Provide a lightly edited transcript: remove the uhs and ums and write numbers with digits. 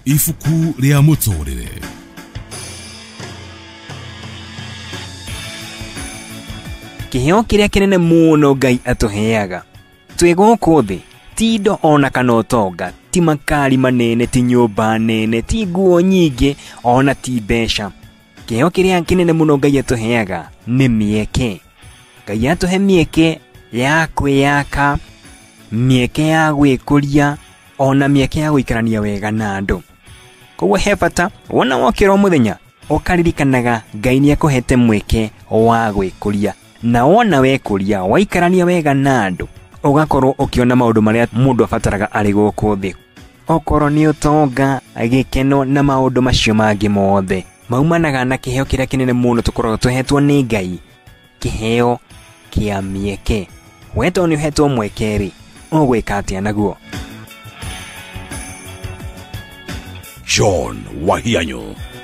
Ifuku ria mutorire. Kiheo kiria kinene muno Ngai atuheaga. Twi guku thi, ti indo ona kana utonga, ti makari manene, ti nyumba nene, ti nguo nyingi, ona ti mbeca. Kiheo kiria kinene muno Ngai atuheaga ni mieke. Ngai atuhe mieke ya kwiyaka, mieke ya gwikuria, ona mieke ya guikarania wega na andu. Koguo he bata wona wokira muthenya ukaririkanaga Ngai ni akuhete mweke wa gwikuria, na wona wekuria waikarania wega na andu ugakorwo ukiona maundu maria mundu abataraga ari guku thi. Okorwo ni utonga, gikeno na maundu macio mangi mothe maumanaga na kiheo kiria kinene muno tukoragwo tuhetwo ni Ngai, kiheo kia mieke. Weto ni uhetwo mweke ri ugwika atia naguo? John Wahianyu.